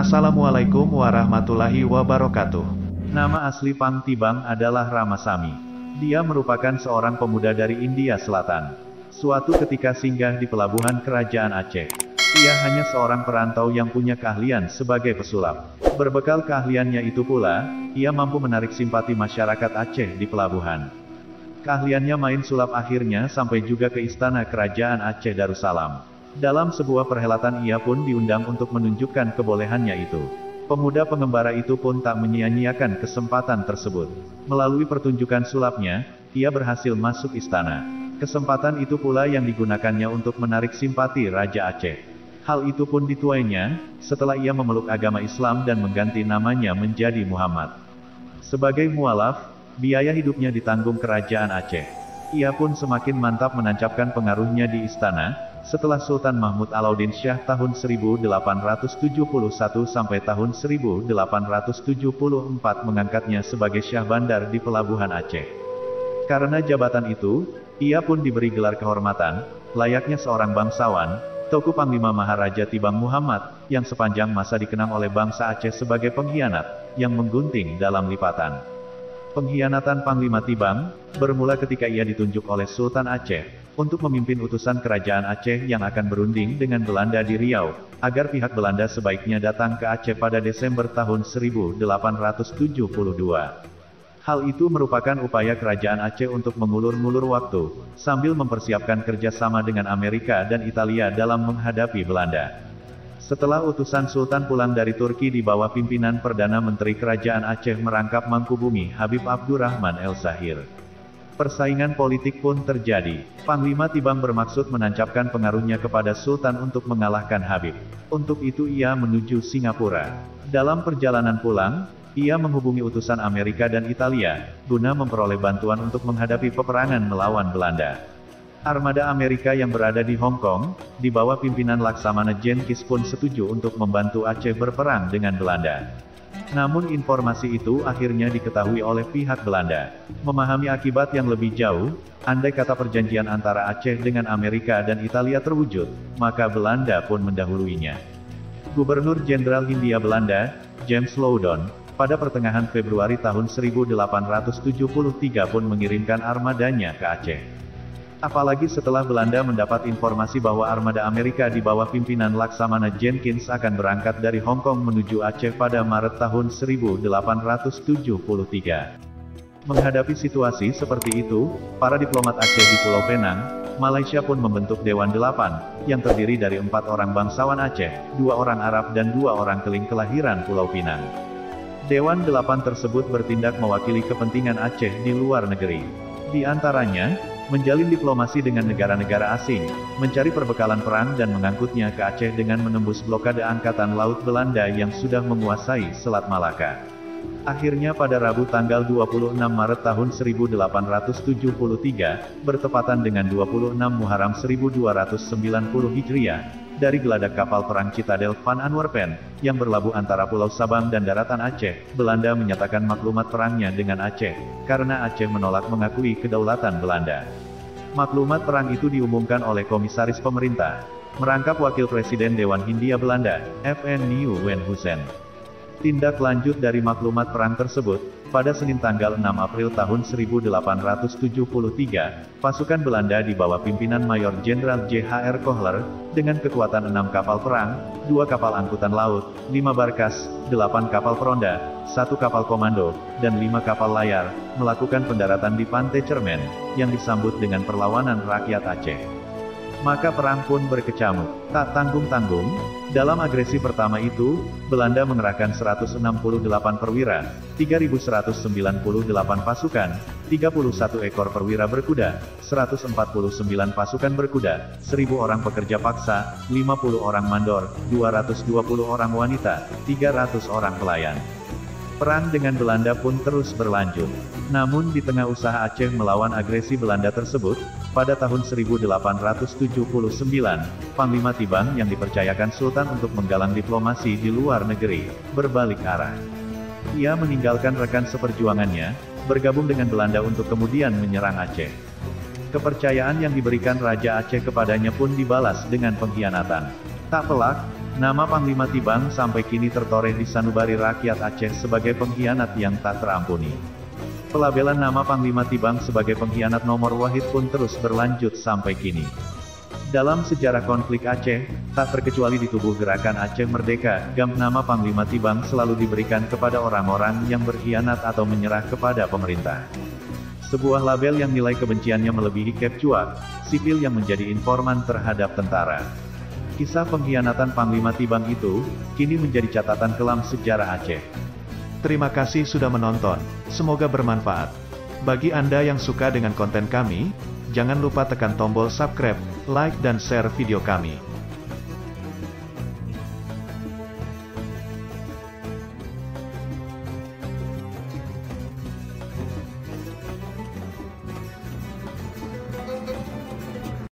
Assalamualaikum warahmatullahi wabarakatuh. Nama asli Pang Tibang adalah Ramasamy. Dia merupakan seorang pemuda dari India Selatan. Suatu ketika singgah di pelabuhan kerajaan Aceh. Ia hanya seorang perantau yang punya keahlian sebagai pesulap. Berbekal keahliannya itu pula, ia mampu menarik simpati masyarakat Aceh di pelabuhan. Keahliannya main sulap akhirnya sampai juga ke istana kerajaan Aceh Darussalam. Dalam sebuah perhelatan ia pun diundang untuk menunjukkan kebolehannya itu. Pemuda pengembara itu pun tak menyia-nyiakan kesempatan tersebut. Melalui pertunjukan sulapnya, ia berhasil masuk istana. Kesempatan itu pula yang digunakannya untuk menarik simpati Raja Aceh. Hal itu pun dituainya, setelah ia memeluk agama Islam dan mengganti namanya menjadi Muhammad. Sebagai mualaf, biaya hidupnya ditanggung kerajaan Aceh. Ia pun semakin mantap menancapkan pengaruhnya di istana, setelah Sultan Mahmud Alauddin Syah tahun 1871 sampai tahun 1874 mengangkatnya sebagai Syah Bandar di pelabuhan Aceh. Karena jabatan itu, ia pun diberi gelar kehormatan, layaknya seorang bangsawan, Teuku Panglima Maharaja Tibang Muhammad, yang sepanjang masa dikenang oleh bangsa Aceh sebagai pengkhianat, yang menggunting dalam lipatan. Pengkhianatan Panglima Tibang, bermula ketika ia ditunjuk oleh Sultan Aceh, untuk memimpin utusan kerajaan Aceh yang akan berunding dengan Belanda di Riau, agar pihak Belanda sebaiknya datang ke Aceh pada Desember tahun 1872. Hal itu merupakan upaya kerajaan Aceh untuk mengulur-ngulur waktu, sambil mempersiapkan kerjasama dengan Amerika dan Italia dalam menghadapi Belanda. Setelah utusan Sultan pulang dari Turki di bawah pimpinan Perdana Menteri Kerajaan Aceh merangkap Mangkubumi Habib Abdurrahman El-Zahir. Persaingan politik pun terjadi. Panglima Tibang bermaksud menancapkan pengaruhnya kepada Sultan untuk mengalahkan Habib. Untuk itu ia menuju Singapura. Dalam perjalanan pulang, ia menghubungi utusan Amerika dan Italia, guna memperoleh bantuan untuk menghadapi peperangan melawan Belanda. Armada Amerika yang berada di Hong Kong, di bawah pimpinan Laksamana Jenkins pun setuju untuk membantu Aceh berperang dengan Belanda. Namun informasi itu akhirnya diketahui oleh pihak Belanda. Memahami akibat yang lebih jauh, andai kata perjanjian antara Aceh dengan Amerika dan Italia terwujud, maka Belanda pun mendahuluinya. Gubernur Jenderal Hindia Belanda, James Loudon, pada pertengahan Februari tahun 1873 pun mengirimkan armadanya ke Aceh. Apalagi setelah Belanda mendapat informasi bahwa armada Amerika di bawah pimpinan Laksamana Jenkins akan berangkat dari Hong Kong menuju Aceh pada Maret tahun 1873. Menghadapi situasi seperti itu, para diplomat Aceh di Pulau Penang, Malaysia pun membentuk Dewan 8, yang terdiri dari 4 orang bangsawan Aceh, 2 orang Arab dan 2 orang Keling kelahiran Pulau Pinang. Dewan 8 tersebut bertindak mewakili kepentingan Aceh di luar negeri. Di antaranya, menjalin diplomasi dengan negara-negara asing, mencari perbekalan perang dan mengangkutnya ke Aceh dengan menembus blokade Angkatan Laut Belanda yang sudah menguasai Selat Malaka. Akhirnya pada Rabu tanggal 26 Maret tahun 1873, bertepatan dengan 26 Muharram 1290 Hijriah, dari geladak kapal perang Citadel Van Antwerpen, yang berlabuh antara Pulau Sabang dan daratan Aceh, Belanda menyatakan maklumat perangnya dengan Aceh, karena Aceh menolak mengakui kedaulatan Belanda. Maklumat perang itu diumumkan oleh Komisaris Pemerintah, merangkap Wakil Presiden Dewan Hindia Belanda, F.N. Nieuwenhuizen. Tindak lanjut dari maklumat perang tersebut, pada Senin tanggal 6 April tahun 1873, pasukan Belanda di bawah pimpinan Mayor Jenderal J.H.R. Kohler, dengan kekuatan 6 kapal perang, 2 kapal angkutan laut, 5 barkas, 8 kapal peronda, 1 kapal komando, dan 5 kapal layar, melakukan pendaratan di Pantai Cermen, yang disambut dengan perlawanan rakyat Aceh. Maka perang pun berkecamuk. Tak tanggung-tanggung, dalam agresi pertama itu, Belanda mengerahkan 168 perwira, 3.198 pasukan, 31 ekor perwira berkuda, 149 pasukan berkuda, 1.000 orang pekerja paksa, 50 orang mandor, 220 orang wanita, 300 orang pelayan. Perang dengan Belanda pun terus berlanjut. Namun di tengah usaha Aceh melawan agresi Belanda tersebut, pada tahun 1879, Panglima Tibang yang dipercayakan Sultan untuk menggalang diplomasi di luar negeri, berbalik arah. Ia meninggalkan rekan seperjuangannya, bergabung dengan Belanda untuk kemudian menyerang Aceh. Kepercayaan yang diberikan Raja Aceh kepadanya pun dibalas dengan pengkhianatan. Tak pelak, Nama Panglima Tibang sampai kini tertoreh di sanubari rakyat Aceh sebagai pengkhianat yang tak terampuni. Pelabelan nama Panglima Tibang sebagai pengkhianat nomor wahid pun terus berlanjut sampai kini. Dalam sejarah konflik Aceh, tak terkecuali di tubuh Gerakan Aceh Merdeka, nama Panglima Tibang selalu diberikan kepada orang-orang yang berkhianat atau menyerah kepada pemerintah. Sebuah label yang nilai kebenciannya melebihi Kep Cuak, sipil yang menjadi informan terhadap tentara. Kisah pengkhianatan Panglima Tibang itu, kini menjadi catatan kelam sejarah Aceh. Terima kasih sudah menonton, semoga bermanfaat. Bagi Anda yang suka dengan konten kami, jangan lupa tekan tombol subscribe, like dan share video kami.